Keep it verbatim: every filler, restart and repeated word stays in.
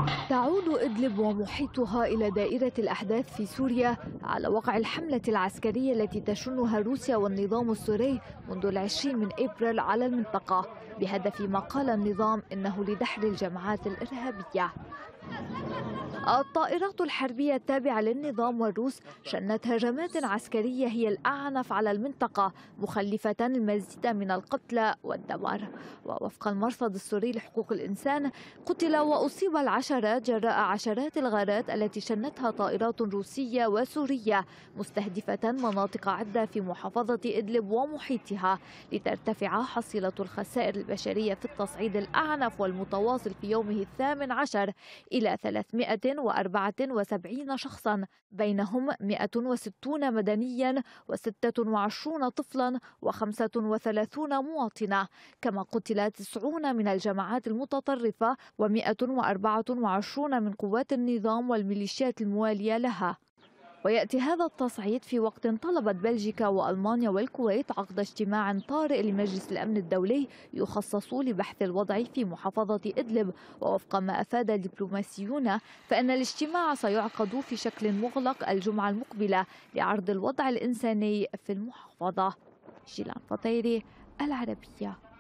تعود إدلب ومحيطها إلى دائرة الأحداث في سوريا على وقع الحملة العسكرية التي تشنها روسيا والنظام السوري منذ العشرين من أبريل على المنطقة بهدف ما قال النظام إنه لدحر الجماعات الإرهابية. الطائرات الحربية التابعة للنظام والروس شنت هجمات عسكرية هي الأعنف على المنطقة، مخلفة المزيد من القتلى والدمار. ووفق المرصد السوري لحقوق الإنسان قتل وأصيب العشرات جراء عشرات الغارات التي شنتها طائرات روسية وسورية مستهدفة مناطق عدة في محافظة إدلب ومحيطها، لترتفع حصيلة الخسائر البشرية في التصعيد الأعنف والمتواصل في يومه الثامن عشر إلى ثلاثمائة وأربعة وسبعين شخصا، بينهم مائة وستون مدنيا وستة وعشرون طفلا وخمسة وثلاثون مواطنة، كما قتل تسعون من الجماعات المتطرفة ومائة وأربعة وعشرون من قوات النظام والميليشيات الموالية لها. ويأتي هذا التصعيد في وقت طلبت بلجيكا وألمانيا والكويت عقد اجتماع طارئ لمجلس الأمن الدولي يخصص لبحث الوضع في محافظة إدلب. ووفق ما أفاد دبلوماسيون فإن الاجتماع سيعقد في شكل مغلق الجمعة المقبلة لعرض الوضع الإنساني في المحافظة. جيلان فطيري، العربية.